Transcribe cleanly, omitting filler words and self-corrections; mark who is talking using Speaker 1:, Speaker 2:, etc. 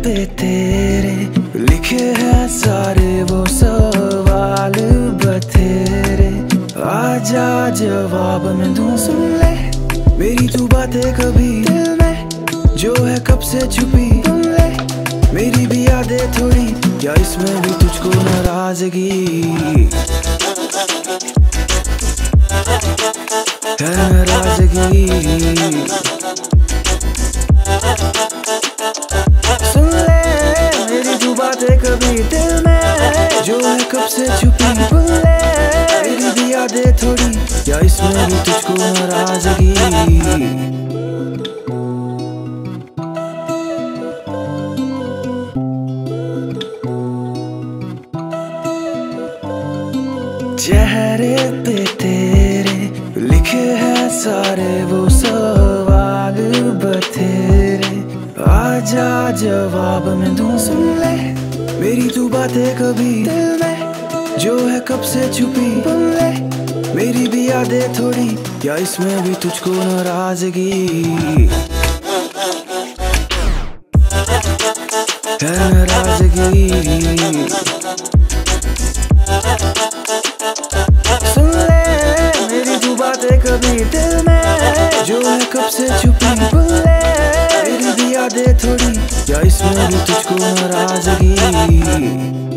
Speaker 1: पे तेरे लिखे हैं सारे वो सवाल बतेरे। आजा जवाब मैं दूं, सुन ले मेरी तू बातें कभी दिल में जो है कब से छुपी। सुन ले मेरी भी यादें थोड़ी, क्या इसमें भी तुझको नाराजगी है? नाराजगी सुन ले मेरी तू बातें कभी दिल में जो है कब से छुपी। सुन ले मेरी भी यादें थोड़ी, क्या इसमें भी तुझको नाराजगी? चेहरे पे तेरे लिखे हैं सारे वो सवाल बतेरे। आजा जवाब मैं दूं, सुन ले मेरी तू बातें कभी दिल में जो है कब से छुपी। सुन ले मेरी भी यादें थोड़ी, क्या इसमें भी तुझको नाराजगी है? नाराजगी सुन ले मेरी तू बातें कभी दिल में जो है कब से छुपी। सुन ले मेरी भी यादें थोड़ी, क्या इसमें भी तुझको नाराजगी?